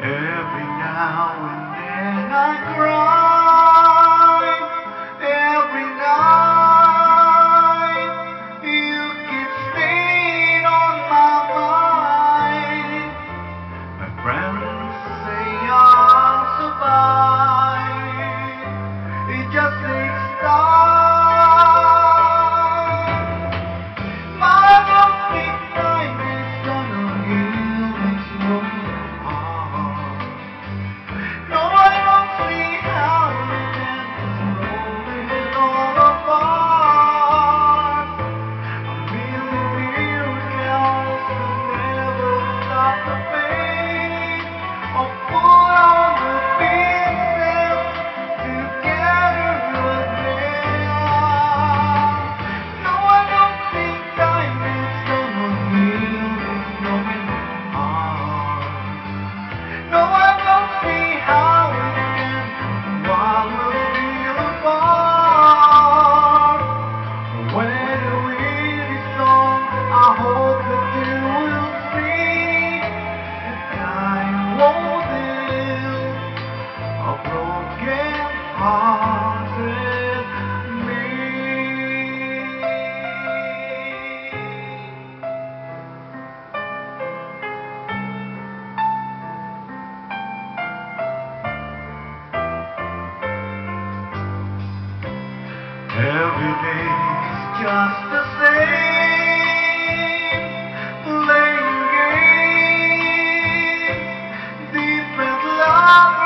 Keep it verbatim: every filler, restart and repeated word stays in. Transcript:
Every now and then I cry. Every night you keep staying on my mind. My friends say I'll survive. It just takes time. My love big time is gonna heal this broken heart. No, I don't see how you can roll it all apart. A million miracles will never stop the pain or put all the pieces together again. No, I don't think time is gonna heal this broken heart. No, I don't see how it can while we're still apart. When it really strong, I hope that you will see that time won't heal a broken-hearted me. Every day is just the same, playing games, different lovers.